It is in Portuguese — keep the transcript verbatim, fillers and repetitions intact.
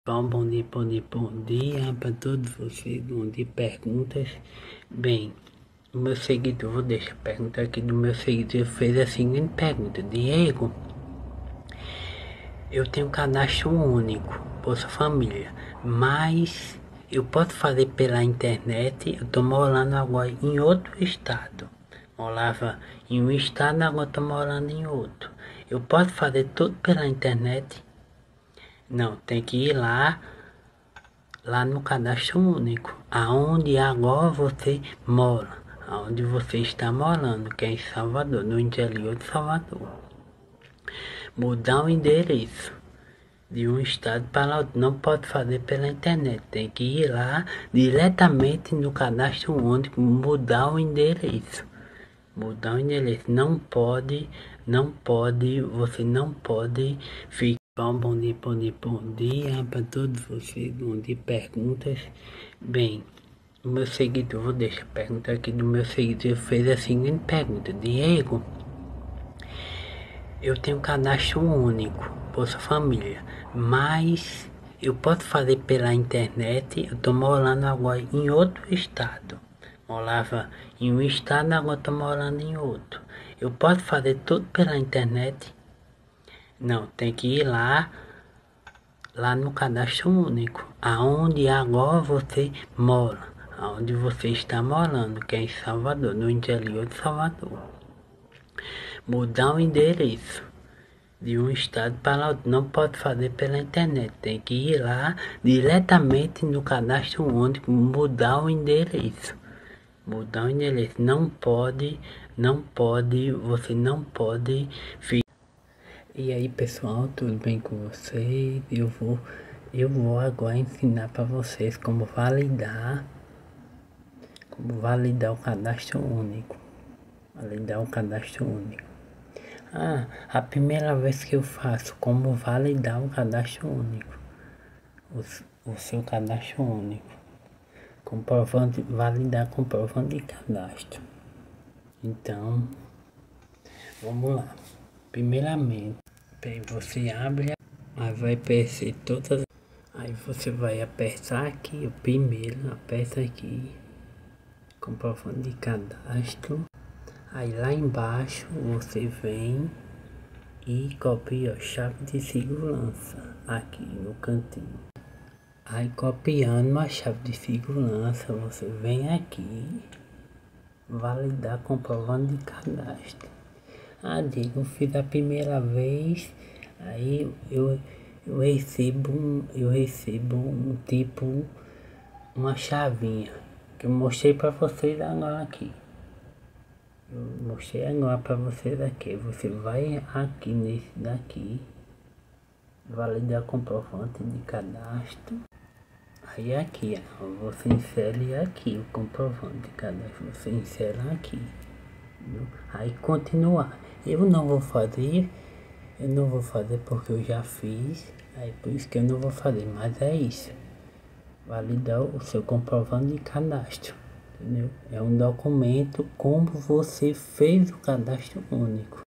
Bom, bom dia, bom dia, bom dia para todos vocês. Bom dia, perguntas. Bem, o meu seguidor, vou deixar a pergunta aqui do meu seguidor, fez a seguinte pergunta: Diego, eu tenho um cadastro único, Bolsa Família, mas eu posso fazer pela internet? Eu tô morando agora em outro estado. Morava em um estado, agora tô morando em outro. Eu posso fazer tudo pela internet? Não, tem que ir lá, lá no cadastro único, aonde agora você mora, aonde você está morando, que é em Salvador, no interior de Salvador. Mudar o endereço de um estado para outro, não pode fazer pela internet, tem que ir lá diretamente no cadastro único, mudar o endereço. Mudar o endereço, não pode, não pode, você não pode ficar. Bom, bom dia, bom dia, bom dia para todos vocês. Bom dia, perguntas. Bem, o meu seguidor, vou deixar a pergunta aqui do meu seguidor, fez a seguinte pergunta: Diego, eu tenho um cadastro único, Bolsa Família, mas eu posso fazer pela internet? Eu tô morando agora em outro estado. Morava em um estado, agora tô morando em outro. Eu posso fazer tudo pela internet? Não, tem que ir lá, lá no cadastro único, aonde agora você mora, aonde você está morando, que é em Salvador, no interior de Salvador. Mudar o endereço de um estado para outro, não pode fazer pela internet, tem que ir lá diretamente no cadastro único, mudar o endereço. Mudar o endereço, não pode, não pode, você não pode ficar. E aí pessoal, tudo bem com vocês? Eu vou, eu vou agora ensinar para vocês como validar, como validar o cadastro único, validar o cadastro único. Ah, a primeira vez que eu faço como validar o cadastro único, o, o seu cadastro único, comprovante, validar comprovante de cadastro. Então, vamos lá. Primeiramente, aí você abre, aí vai aparecer todas, aí você vai apertar aqui, o primeiro, aperta aqui, comprovante de cadastro, aí lá embaixo você vem e copia a chave de segurança, aqui no cantinho. Aí copiando a chave de segurança, você vem aqui, validar comprovante de cadastro. Ah, Diego, eu fiz a primeira vez, aí eu, eu recebo um, eu recebo um tipo, uma chavinha, que eu mostrei para vocês agora aqui. Eu mostrei agora para vocês aqui. Você vai aqui nesse daqui, validar comprovante de cadastro. Aí aqui, ó, você insere aqui o comprovante de cadastro, você insere aqui. Aí continuar. Eu não vou fazer, eu não vou fazer porque eu já fiz, aí por isso que eu não vou fazer, mas é isso. Validar o seu comprovante de cadastro, entendeu? É um documento como você fez o cadastro único.